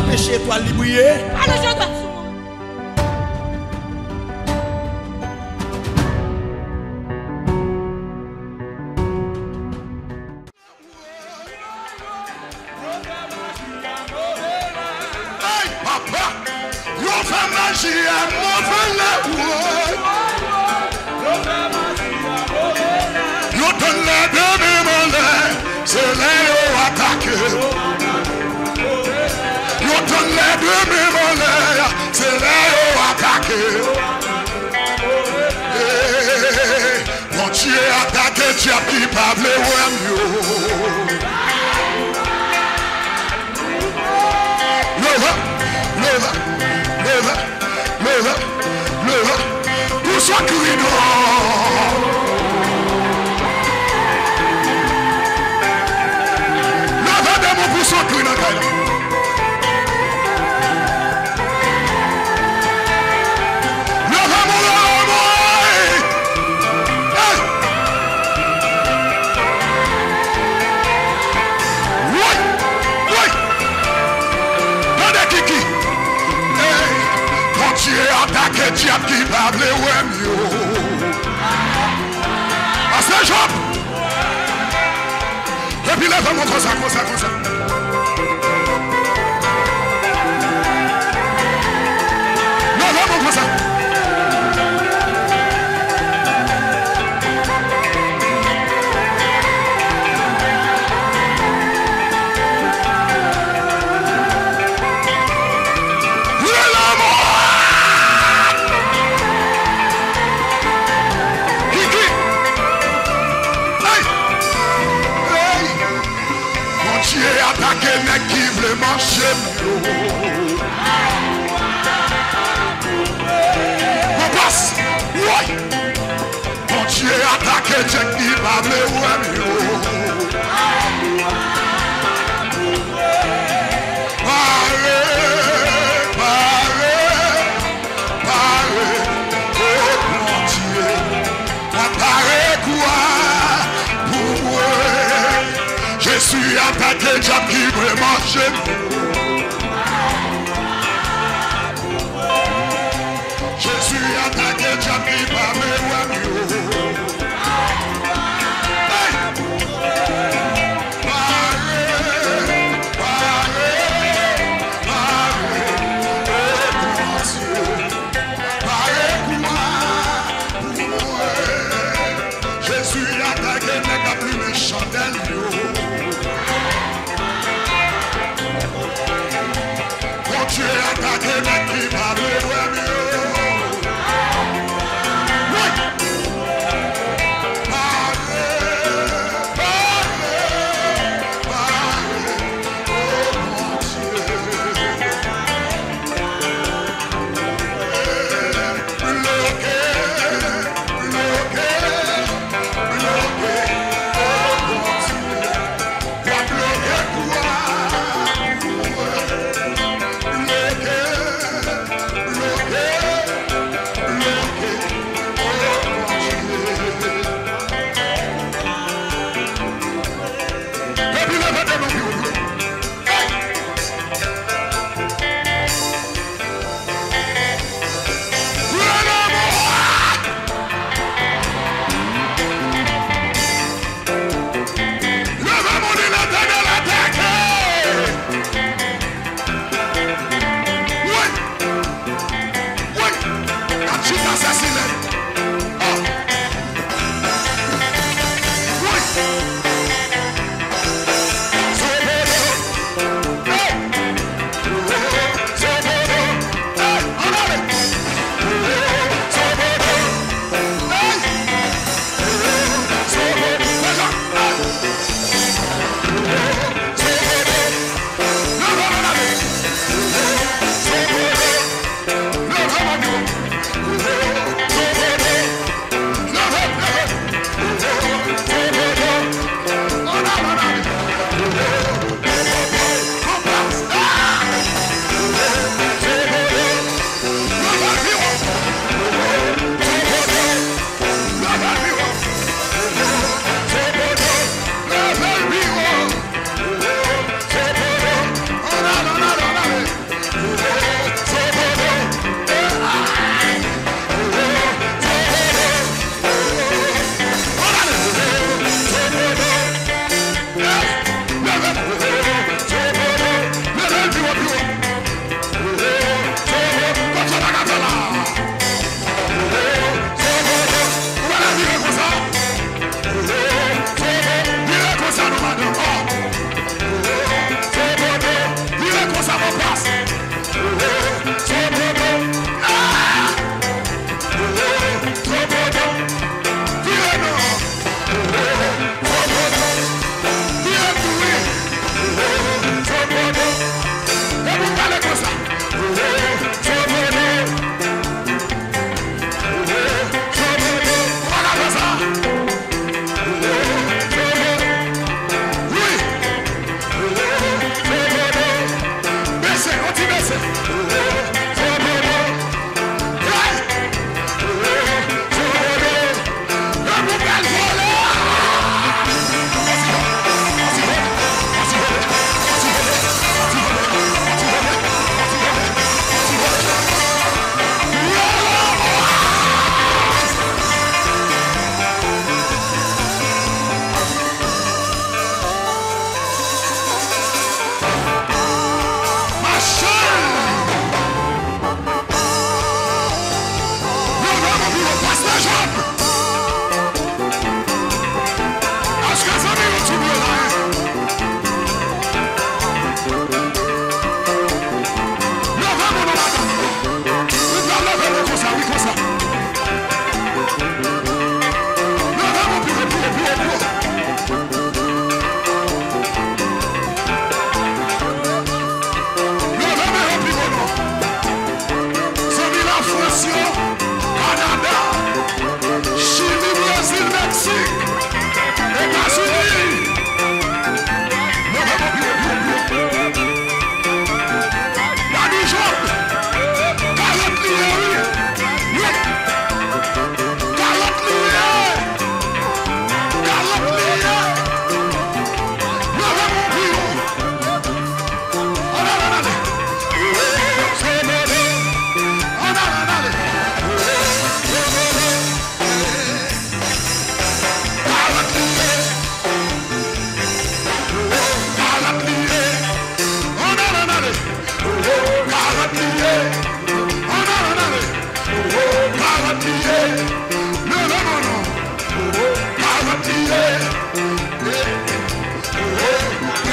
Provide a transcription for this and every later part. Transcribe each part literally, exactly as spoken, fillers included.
empêcher étoile de briller. Allez, je dois. C'est là attaqué. Yo donne les deux mémoires, c'est là attaqué. Mon Dieu attaqué, tu as pris par le mieux. Leva, leva, leva, leva, leva, pour ce cri d'or. Pour son cri dans la caille. Levez mon homme. Oui, oui. Tendez Kiki. Quand tu es attaqué, tu as qui parle, ouais, mieux. À Saint-Jean. Et puis lève-moi comme ça, comme ça, comme ça. Lève-moi comme ça. Attaquer les qui veulent marcher mieux. On passe, oui. Quand tu es attaqué, tu es qui va me voir mieux. Parez, parez, parez, oh mon Dieu. Parez quoi pour moi? Je suis attaqué, j'ai qui veut marcher. Je suis attaqué, j'ai qui va me voir mieux. Tu es attaqué, mais qui va me voir mieux. Oui.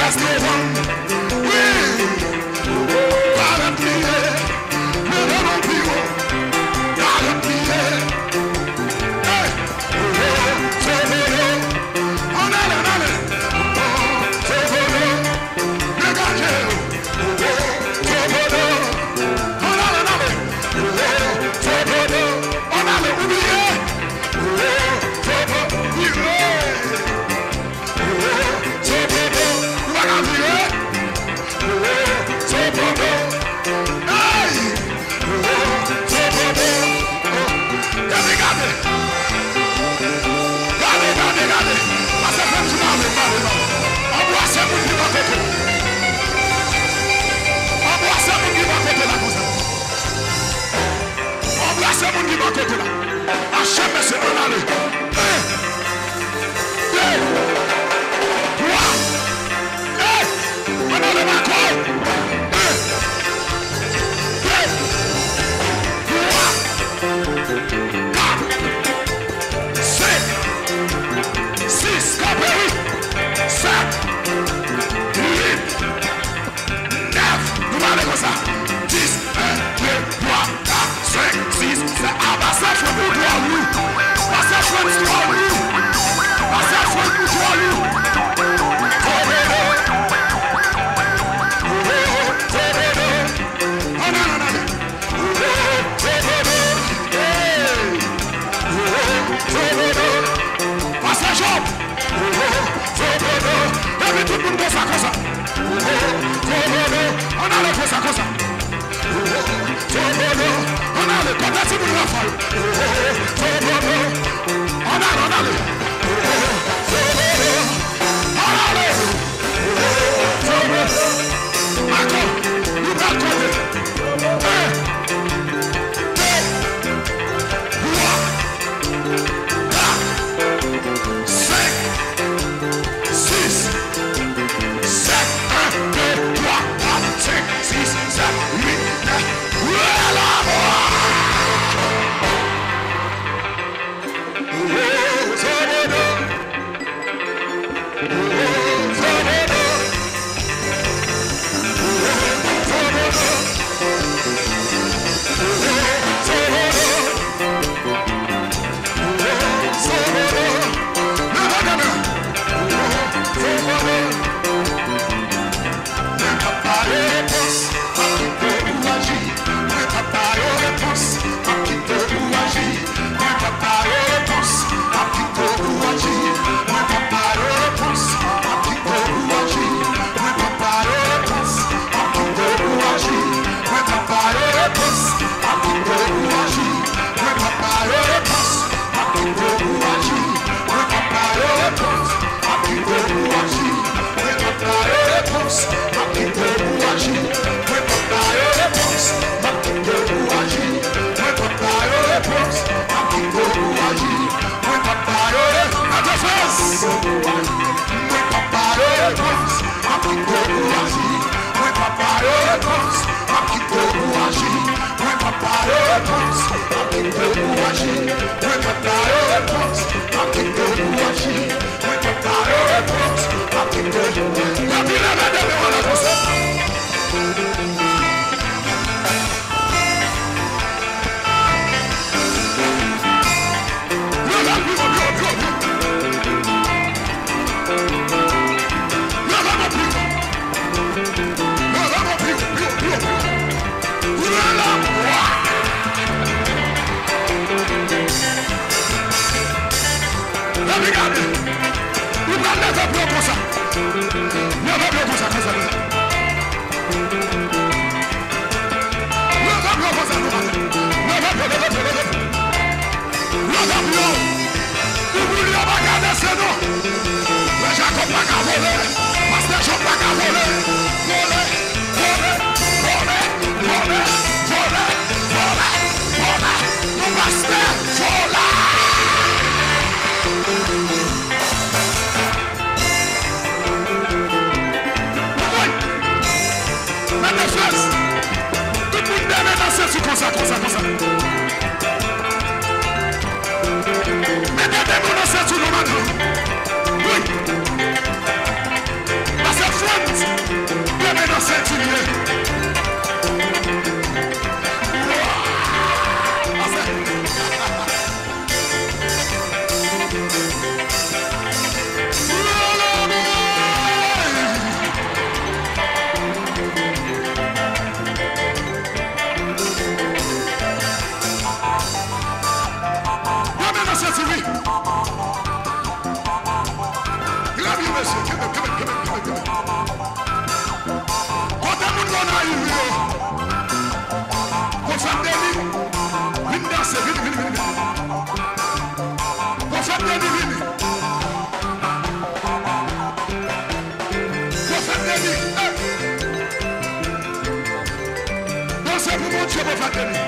there's no one. We gotta be here. We don't be one. Gotta be here. Hey, oh, so oh, oh, na na na na. Oh, so oh, you got you. Oh, so oh, oh, na na na na. Oh, so oh, oh, na na na. Achève ce qu'on a le. On a le macron. six, Capéry, sept, huit, neuf, nous allons comme ça. dix, un, deux, trois, quatre, cinq, six, sept, ah bah ça fait pour toi, oui. Bah ça fait pour toi, oui. Bah ça fait pour toi, oui. Tout le monde fait ça comme ça. On a le fait ça comme ça. On a le côté si vous l'avez. On a, on a le. On a le. D'accord. Nous allons côté. Un, deux, trois, quatre, cinq, six. un, deux, trois, quatre, cinq, six, sept, huit, neuf. Voilà! Oh, Zobodo. Oh, Zobodo. Oh, Zobodo. Oh, Zobodo. Oh, Zobodo. Non, non, non, non. Oh, Zobodo. Comme ça, comme ça, comme ça. Mettez-vous dans cette sous le maintenant. Oui. Parce que Fraternité. Dansez pour mon Dieu, mon Fraternité.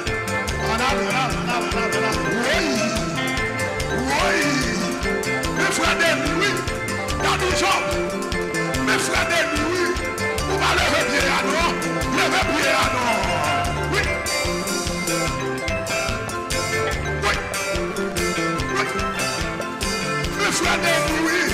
Oui. Oui. Mes frères de nuit. Dans nos jours. Mes frères de nuit. Vous allez lever pied à nous. Levez pied à nous. Oui. Oui. Oui. Mes frères de nuit.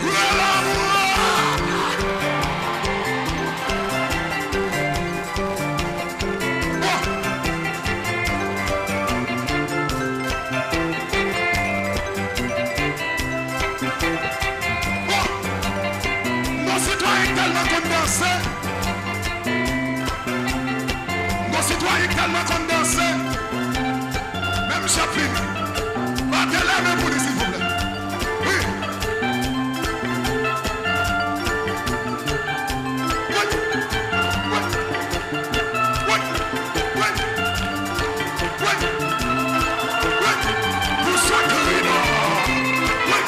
Nos citoyens tellement condensés, même chapitre, battez la main pour lui, s'il vous plaît. Oui. Oui. Oui. Oui. Oui. Oui. Oui. Vous soyez là. Oui.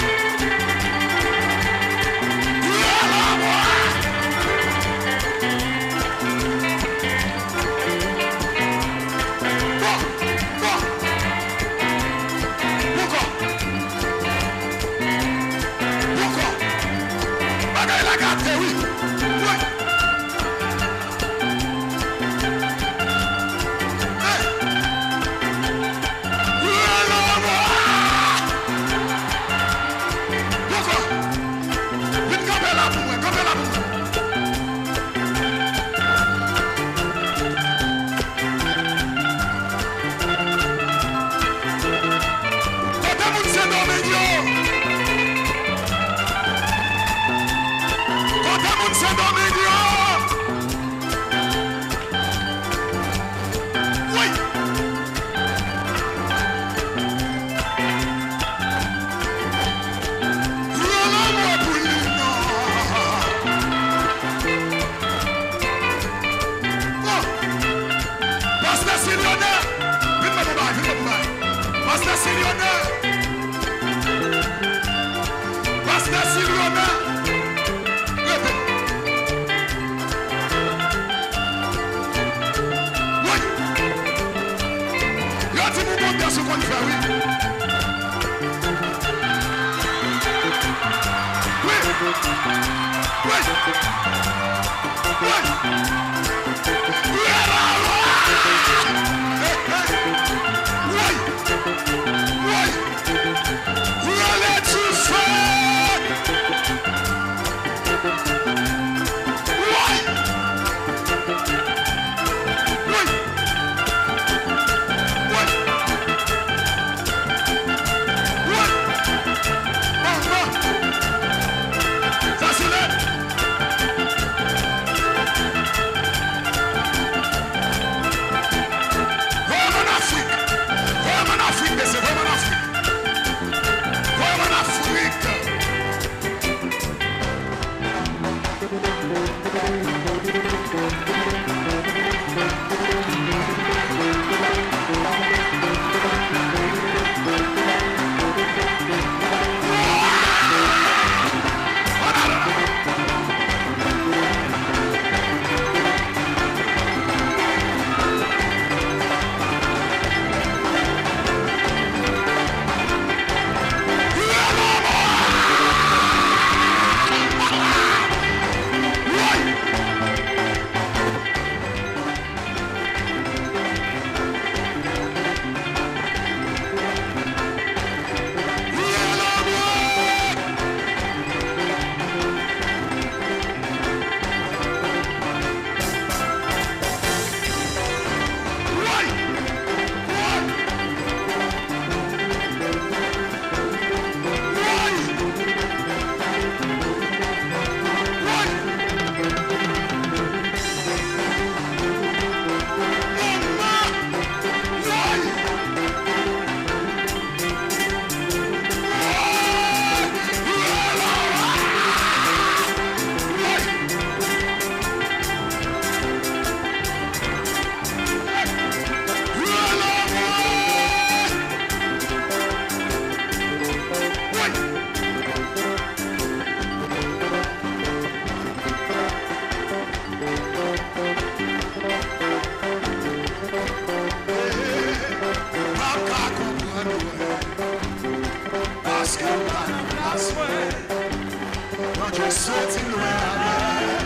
je sorti loin avec.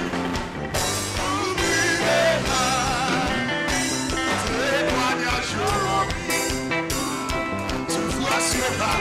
Oubliez pas, témoignage rempli, tu vois sur ta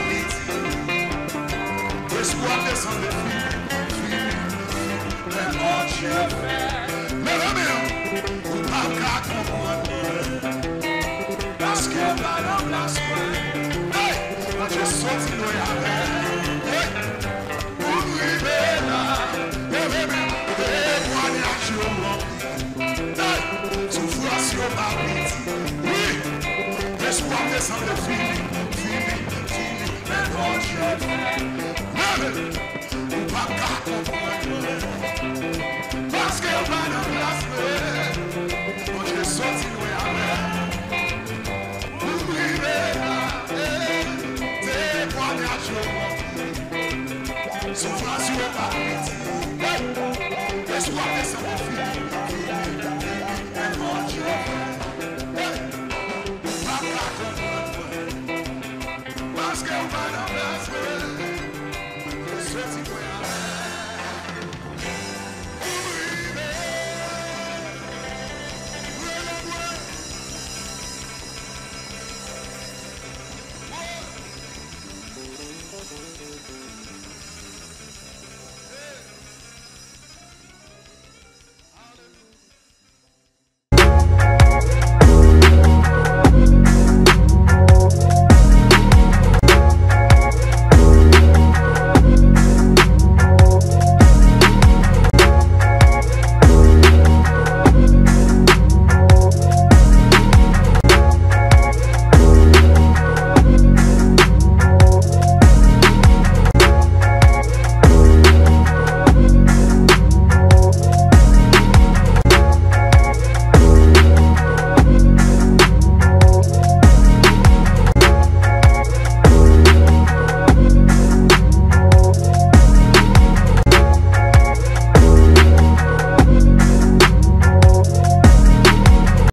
midi, l'espoir descend de fini, mais mon Dieu fait, mais la mère, vous n'avez qu'à comprendre, parce que dans la place, hey, je sorti loin avec, hey, oubliez là, et même, témoignage rempli, hey, tu vois sur ta midi, oui, l'espoir descend de fini, fini, fini, mais mon Dieu fait, mais vous n'avez qu'à comprendre.